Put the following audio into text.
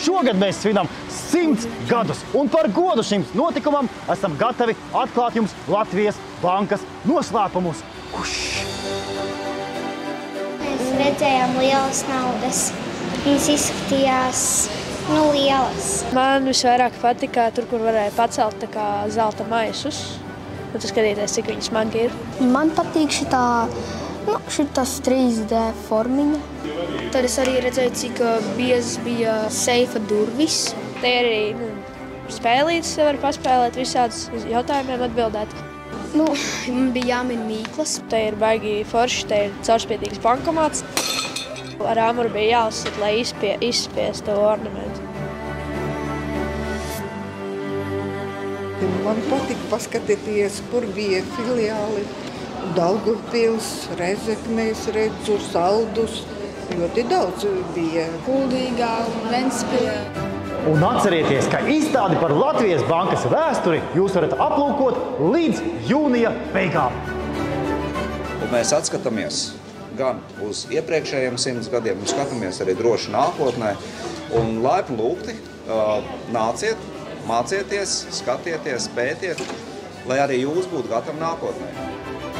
šogad mēs svinam 100 gadus. Un par godu šim notikumam esam gatavi atklāt jums Latvijas bankas noslēpumus. Mēs redzējām lielas naudas. Viņas izskatījās, lielas. Man visvairāk patika tur, kur varēja pacelt tā kā zelta maisus. Un tu skatīties, cik viņi smagi ir. Man patīk šitas 3D formiņa. Tad es arī redzēju, cik biezas bija seifa durvis. Te ir arī spēlītes, var paspēlēt, visādus jautājumiem atbildēt. Man bija jāmin mīklas. Te ir baigi forši, te ir caurspīdīgs bankomāts. Ar āmuru bija jāuzsit, lai izspiestu ornamentu. Man patika paskatīties, kur bija filiāli. Daugavpils, Rezeknēs, redzu, Saldus. Ļoti daudz bija. Kuldīgā un Ventspilī. Un atcerieties, ka izstādi par Latvijas bankas vēsturi jūs varat aplūkot līdz jūnija beigām. Un mēs atskatāmies gan uz iepriekšējiem 100 gadiem, un skatāmies arī droši nākotnē. Un laipni lūgti, nāciet, mācieties, skatieties, pētiet, lai arī jūs būtu gatavi nākotnē.